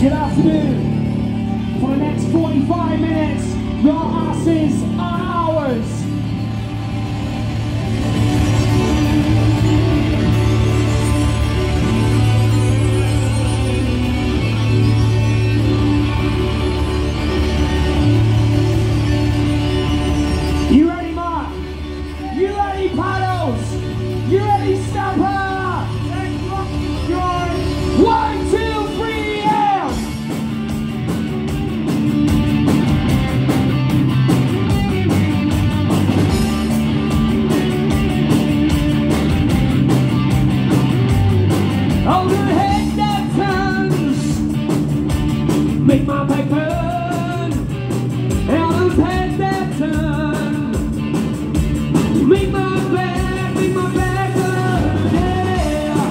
Good afternoon. For the next 45 minutes, your asses are ours. You ready, Mark? You ready, Paddles? You ready, Stamper? 1, 2, 3, out! Hold your head that turns, make my back burn. All those heads that turn, make my back burn, yeah.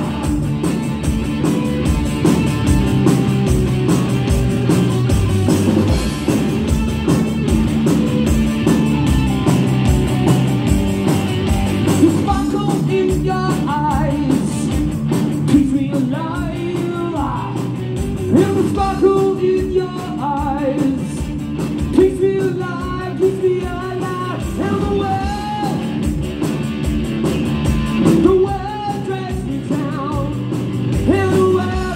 The sparkle in your eyes keeps me alive. And the sparkle in your eyes keeps me alive, keeps me alive. And the world drags me down. And the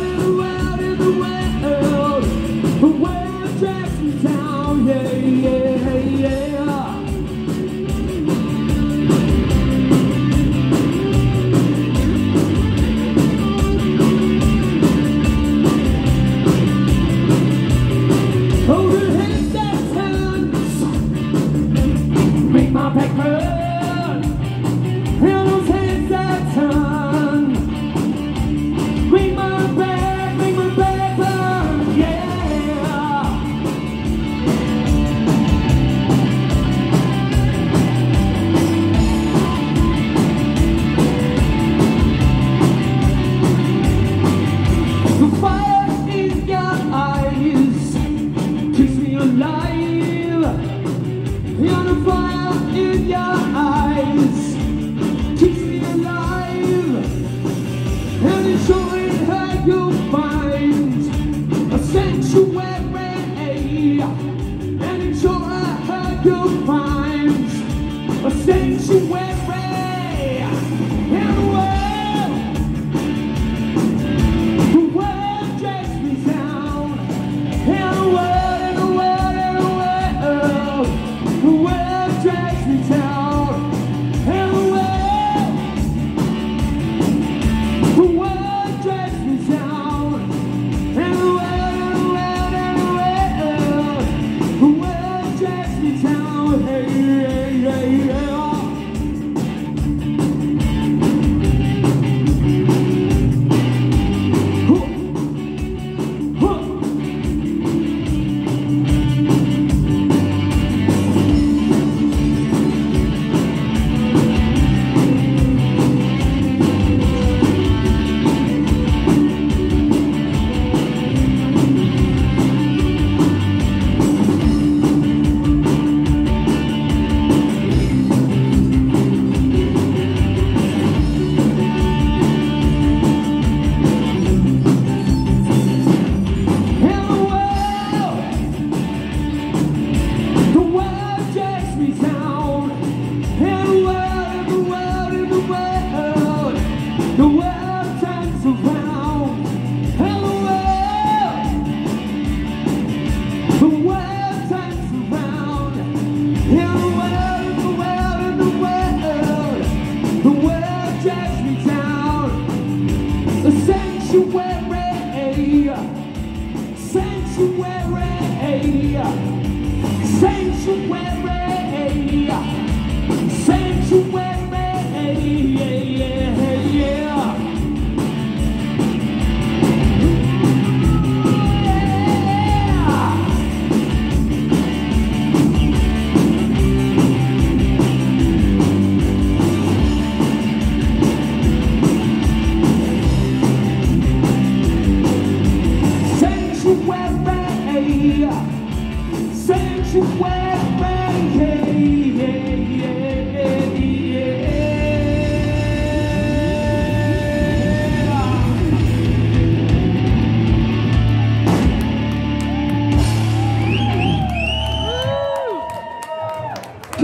world drags me down. Yeah, yeah, yeah. Hold your head that turns, make my back burn. And those heads that turn, make my back burn, yeah. The fire in your eyes keeps me alive. And the fire in your eyes keeps me alive. And it's showing how you find a sanctuary. And it's showing how you find a sanctuary. And the world drags me down. And the world drags me down. And the world drags me down. And the world drags me down. Hey, hey, hey, hey.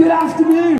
Good afternoon.